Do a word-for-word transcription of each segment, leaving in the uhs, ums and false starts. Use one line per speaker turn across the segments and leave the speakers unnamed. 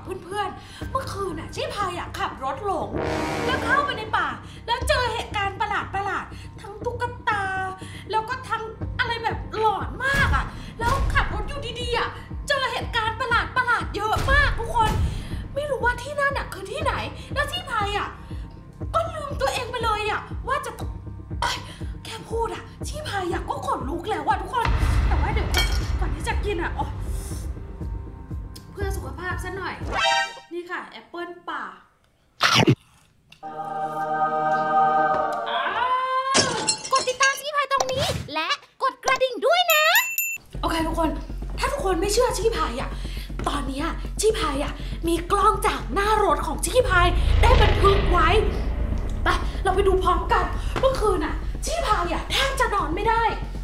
เพื่อนๆเมื่อคืนน่ะชี้พายอยากขับรถหลงแล้วเข้าไปในป่าแล้วเจอเหตุการณ์ประหลาดประหลาดทั้งตุ๊กตาแล้วก็ทั้งอะไรแบบหลอนมากอ่ะแล้วขับรถอยู่ดีๆอ่ะเจอเหตุการณ์ประหลาดประหลาดเยอะมากทุกคนไม่รู้ว่าที่นั่นอ่ะคือที่ไหนแล้วชี้พายอ่ะก็ลืมตัวเองไปเลยอ่ะว่าจะแค่พูดอ่ะชี้พายอยากก็ขนลุกแล้วอ่ะทุกคนแต่ว่าเดี๋ยวก่อนที่จะกินอ่ะอ๋อเพื่อสุขภาพซะหน่อยนี่ค่ะแอปเปิ้ลป่ากดติดตามชี้พายตรงนี้และกดกระดิ่งด้วยนะโอเคทุกคนถ้าทุกคนไม่เชื่อชี้พายอ่ะตอนนี้ชี้พายอ่ะมีกล้องจากหน้ารถของชี้พายได้บันทึกไว้ไปเราไปดูพร้อมกันเมื่อคืนอ่ะชี้พายอ่ะแทบจะนอนไม่ได้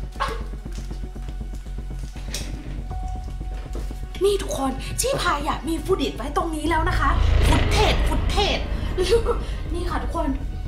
นี่ทุกคนชี้พายอ่ะมีฟุตเทจไว้ตรงนี้แล้วนะคะฟุตเทจฟุตเทจนี่ค่ะทุกคน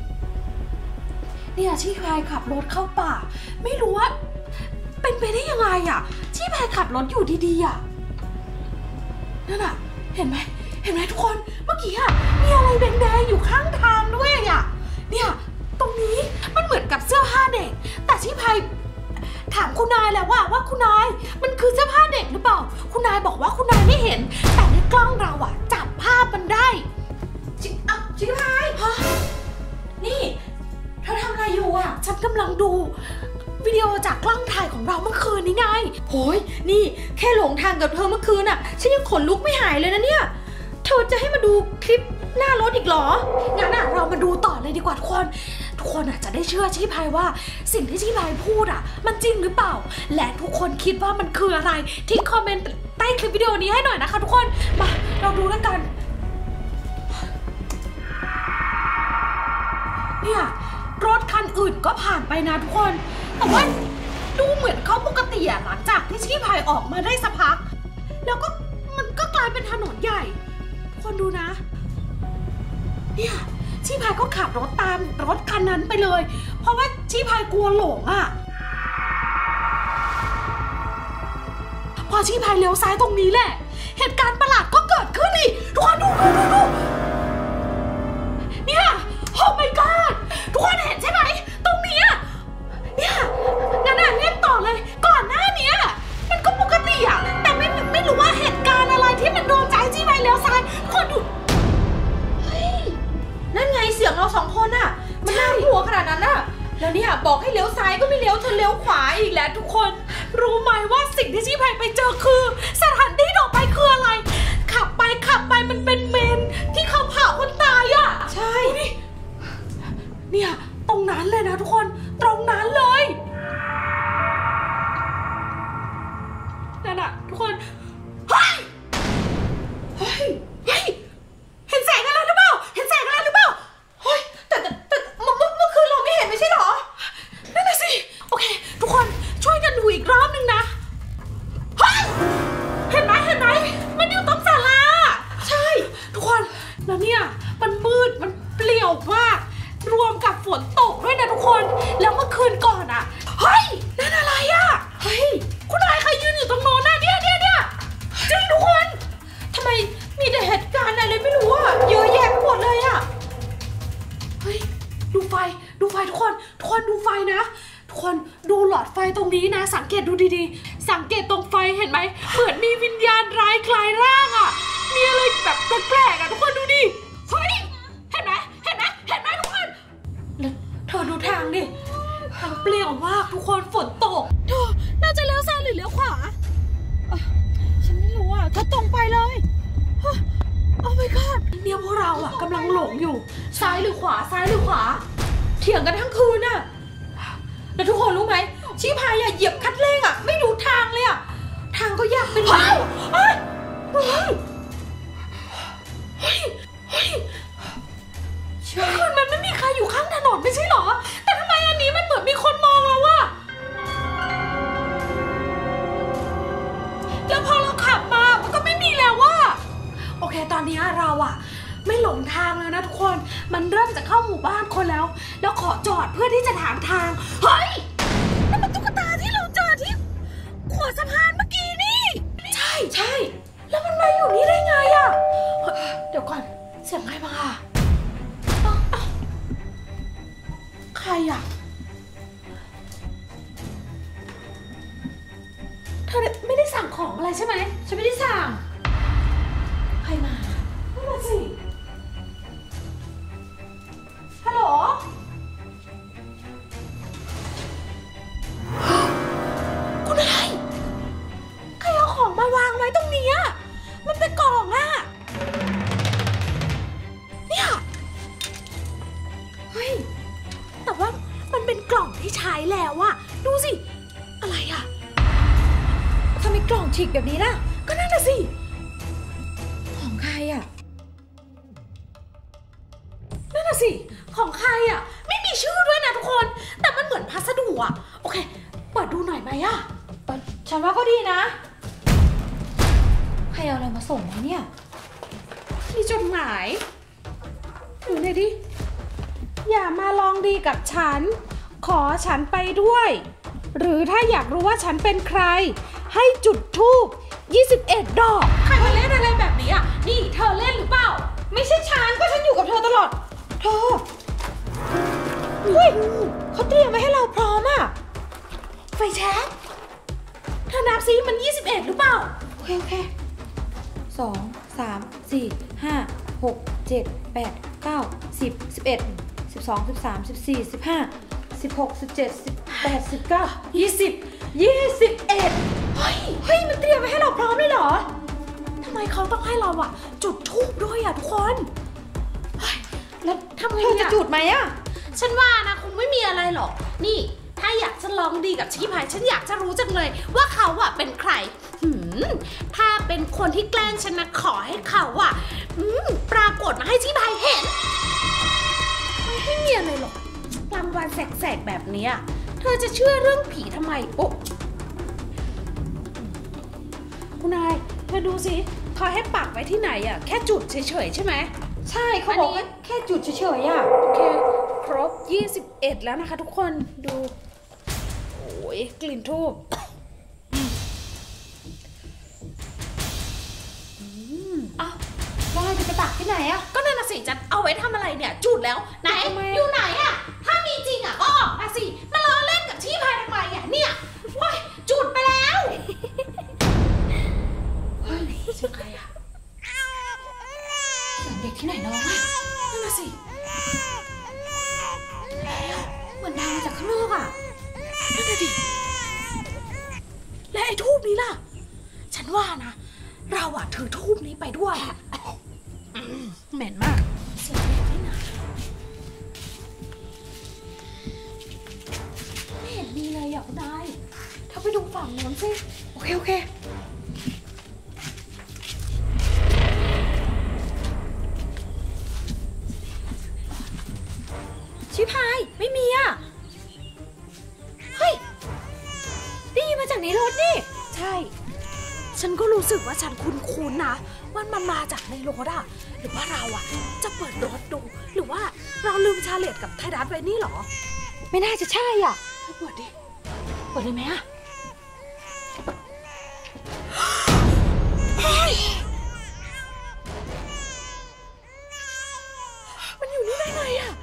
เนี่ยชี้พายขับรถเข้าป่าไม่รู้ว่าเป็นไปได้ยังไงอ่ะชี้พายขับรถอยู่ดีๆอ่ะนั่นอ่ะเห็นไหมเห็นไหมทุกคนเมื่อกี้อ่ะมีอะไรแดงๆอยู่ข้างทางด้วยอ่ะเนี่ยตรงนี้มันเหมือนกับเสื้อผ้าเด็กแต่ชี้พายถามคุณนายแล้วว่าว่าคุณนายมันคือเสื้อผ้าเด็กหรือเปล่าคุณนายบอกว่าคุณนายไม่เห็นแต่ในกล้องเราอะจับภาพมันได้ชิอ่ะชิคกี้พายฮะนี่เธอทำอะไรอยู่อะฉันกำลังดูวิดีโอจากกล้องถ่ายของเราเมื่อคืนนี้ไงโอ้ยนี่แค่หลงทางกับเธอเมื่อคืนอะฉันยังขนลุกไม่หายเลยนะเนี่ยเธอจะให้มาดูคลิปหน้ารถอีกเหรองั้นอะเรามาดูต่อเลยดีกว่าทุกคนทุกคนอาจจะได้เชื่อชี้พายว่าสิ่งที่ชี้พายพูดอ่ะมันจริงหรือเปล่าและทุกคนคิดว่ามันคืออะไรทิ้งคอมเมนต์ใต้คลิปวิดีโอนี้ให้หน่อยนะคะทุกคนมาเราดูแล้วกันเนี่ยรถคันอื่นก็ผ่านไปนะทุกคนแต่ว่าดูเหมือนเขาปกติอ่ะหลังจากที่ชี้พายออกมาได้สักพักแล้วก็มันก็กลายเป็นถนนใหญ่ทุกคนดูนะเนี่ยชี้พายก็ขับรถตามรถคันนั้นไปเลยเพราะว่าชี้พายกลัวหลงอ่ะพอชี้พายเลี้ยวซ้ายตรงนี้แหละเหตุการณ์ประหลาดก็เกิดขึ้นอีกทุกคนดูดูดูดูเนี่ยโอ้ my god ทุกคนเห็นใช่ไหมตรงนี้อ่ะเนี่ยงั้นอ่ะเล่นต่อเลยก่อนหน้านี้มันก็ปกติอ่ะแต่ไม่ไม่รู้ว่าเหตุการณ์อะไรที่มันโดนใจชี้พายเลี้ยวซ้ายทุกคนดูนั่นไงเสียงเราสองคนอ่ะมันน่ากลัวขนาดนั้นอ่ะแล้วเนี่ยบอกให้เลี้ยวซ้ายก็ไม่เลี้ยวเธอเลี้ยวขวาอีกแล้วทุกคนรู้ไหมว่าสิ่งที่ชี้พายไปเจอคือสถานที่ต่อไปคืออะไรขับไปขับไปมันเป็นเมนที่เขาเผาคนตายอ่ะใช่เนี่ยตรงนั้นเลยนะทุกคนตรงนั้นเลยนั่นอ่ะทุกคนเฮ้ยเฮ้ยเฮ้ยเห็นแสงอะไรหรือเปล่าเห็นแสงอะไรหรือเปล่าเฮ้ยแต่แต่แต่เมื่อเมื่อคืนเราไม่เห็นไม่ใช่หรอนั่นน่ะสิโอเคทุกคนช่วยกันดูอีกรอบนึงนะเฮ้ยเห็นไหมเห็นไหมมันอยู่ตรงศาลาใช่ทุกคนแล้วเนี่ยมันมืดมันเปลี่ยวมากรวมกับฝนตกด้วยนะทุกคนแล้วเมื่อคืนก่อนอ่ะเฮ้ยนั่นอะไรอ่ะเฮ้ยคุณนายใครยืนอยู่ตรงโน้นน่ะเนี่ยเนี่ยเนี่ยจริงทุกคนทำไมมีแต่เหตุการณ์อะไรไม่รู้อ่ะเยอะแยะหมดเลยอ่ะเฮ้ยดูไฟดูไฟทุกคนทุกคนดูไฟนะทุกคนดูหลอดไฟตรงนี้นะสังเกตดูดีๆสังเกตตรงไฟเห็นไหมเหมือนมีวิญญาณร้ายคลายร่างอ่ะมีอะไรแบบแปลกๆอ่ะทุกคนดูดิเฮ้ยเห็นไหมเห็นไหมเห็นไหมทุกคนแล้วเธอดูทางดิทางเปลี่ยวมากทุกคนฝนตกเธอน่าจะเลี้ยวซ้ายหรือเลี้ยวขวาฉันไม่รู้อ่ะเธอตรงไปเลยโอ้ my god เนี่ยพวกเราอ่ะกำลังหลงอยู่ซ้ายหรือขวาซ้ายหรือขวาเถียงกันทั้งคืนน่ะแล้วทุกคนรู้ไหมชี้พายอ่ะเหยียบคัดเร่งอ่ะไม่ดูทางเลยอ่ะทางก็ยากเป็นแล้วเฮ้ยเฮ้ยเฮ้ยเฮ้ยคืนมันไม่มีใครอยู่ข้างถนนไม่ใช่หรอแต่ทำไมอันนี้มันเหมือนมีคนมองเราอ่ะแล้วพอเราขับมามันก็ไม่มีแล้วว่าโอเคตอนนี้เราอะไม่หลงทางแล้วนะทุกคนมันเริ่มจะเข้าหมู่บ้านคนแล้วแล้วขอจอดเพื่อที่จะถามทางเฮ้ยนั่นมันตุ๊กตาที่เราเจอที่ขวดสะพานเมื่อกี้นี่ใช่ใช่แล้วมันมาอยู่นี่ได้ไงอะเดี๋ยวก่อนเสียงใครมาอ่ะใครอ่ะเธอไม่ได้สั่งของอะไรใช่ไหมฉันไม่ได้สั่งใครมาไม่มาสิฮัลโหลคุณนายใครเอาของมาวางไว้ตรงนี้อ่ะมันเป็นกล่องอ่ะเนี่ยเฮ้ยแต่ว่ามันเป็นกล่องที่ใช้แล้วอะดูสิอะไรอะทำไมกล่องฉีกแบบนี้ล่ะก็นั่นน่ะสิของใครอะนั่นน่ะสิของใครอะไม่มีชื่อด้วยนะทุกคนแต่มันเหมือนพัสดุอะโอเคเปิดดูหน่อยไหมอะฉันว่าก็ดีนะใครเอาอะไรมาส่งมาเนี่ยมีจดหมายดูหน่อยดิอย่ามาลองดีกับฉันขอฉันไปด้วยหรือถ้าอยากรู้ว่าฉันเป็นใครให้จุดธูปยี่สิบเอ็ดดอกใครมาเล่นอะไรแบบนี้อ่ะนี่เธอเล่นหรือเปล่าไม่ใช่ฉันก็ฉันอยู่กับเธอตลอดเธอเฮ้ยเขาเตรียมมาให้เราพร้อมอ่ะไฟแช็กเธอนับซิมันยี่สิบเอ็ดหรือเปล่าโอเคโอเคสองสามสี่ห้าหกเจ็ดแปดเก้าสิบสิบเอ็ดสิบสองสิบสามสิบสี่สิบห้าสิบหกสิบเจ็ดสิบแปดสิบเก้ายี่สิบยี่สิบเอ็ดเฮ้ยเฮ้ยมันเตรียมไว้ให้เราพร้อมเลยเหรอทำไมเขาต้องให้เราอะจุดธูปด้วยอะทุกคนเฮ้ยแล้วทำไงเนี่ยจะจุดไหมอะฉันว่านะคงไม่มีอะไรหรอกนี่ถ้าอยากจะลองดีกับชีพายฉันอยากจะรู้จังเลยว่าเขาอะเป็นใครหืมถ้าเป็นคนที่แกล้งฉันนะขอให้เขาอะอืมปรากฏมาให้ชีพายเห็นไม่มีอะไรหรอกกลางวันแสกๆแบบนี้เธอจะเชื่อเรื่องผีทำไมโอ้คุณนายเธอดูสิเขาให้ปักไว้ที่ไหนอ่ะแค่จุดเฉยๆใช่ไหมใช่เขาบอกว่าแค่จุดเฉยๆอ่ะโอเคครบยี่สิบเอ็ดแล้วนะคะทุกคนดูโอ้ยกลิ่นธูปอ้าวแล้วเราจะไปปักที่ไหนอ่ะก็นั่นน่ะสิจะเอาไว้ทำอะไรเนี่ยจุดแล้วไหนอยู่ไหนอ่ะถ้ามีจริงอ่ะก็ออกมาสิมาล้อเล่นกับที่พายทำไมอ่ะเนี่ยว้ายจุดไปแล้วเฮ้ยเสียงใครอ่ะเสียงเด็กที่ไหนน้องอ่ะนั่นน่ะสิเหมือนดังมาจากข้างนอกอ่ะนั่นน่ะดิและไอ้ทูบนี้ล่ะฉันว่านะเราอ่ะถือทูบนี้ไปด้วยเหม็นมากเสียงเด็กที่ไหนไม่เห็นมีเลยอ่ะคุณนายเธอไปดูฝั่งโน้นสิโอเคโอเคชิพายไม่มีอ่ะเฮ้ยได้ยินมาจากในรถนี่ใช่ฉันก็รู้สึกว่าฉันคุ้นๆนะว่ามันมาจากในรถอะหรือว่าเราอะจะเปิดรถดูหรือว่าเราลืมชาเลตกับไทยรัฐไว้นี่หรอไม่น่าจะใช่อ่ะเปิดดิเปิดเลยไหมอะมันอยู่นี่ได้ไงอะ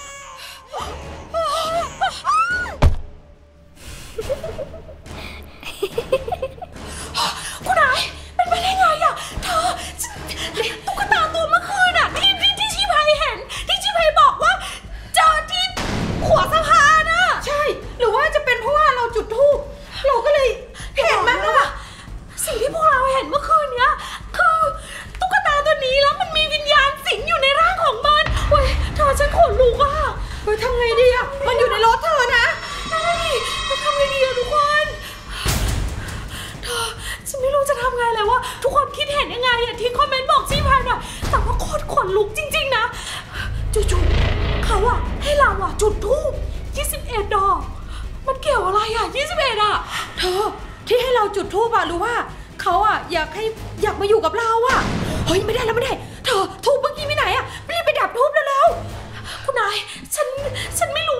คุณนายเป็นไปได้ไงอะเธอตุ๊กตาตัวเมื่อคืนอะที่ที่ที่ชีพายเห็นที่ชีพายบอกว่าเจอที่หัวสะพานอะใช่หรือว่าจะเป็นเพราะว่าเราจุดธูปเราก็เลยเห็นมันแล้วอะสิ่งที่พวกเราเห็นเมื่อคืนเนี้ยคือตุ๊กตาตัวนี้แล้วมันมีวิญญาณสิงอยู่ในร่างของมันเว้ยเธอฉันขนลุกอะเฮ้ยทำไงดีอะมันอยู่ในรถเธอนะนั่นดิจะทำไงดีอะทุกคนเธอฉันไม่รู้จะทำไงเลยว่าทุกคนคิดเห็นยังไงอะทิ้งคอมเมนต์บอกชีพายหน่อยแต่ว่าโคตรขนลุกจริงๆนะจู่ๆเขาอะให้เราอะจุดธูปยี่สิบเอ็ดดอกมันเกี่ยวอะไรอะยี่สิบเอ็ดอะเธอที่ให้เราจุดธูปอะรู้ว่าเขาอะอยากให้อยากมาอยู่กับเราอะเฮ้ยไม่ได้แล้วไม่ได้เธอธูปเมื่อกี้ไปไหนอะรีบไปดับธูปแล้วๆคุณนายฉันฉันไม่รู้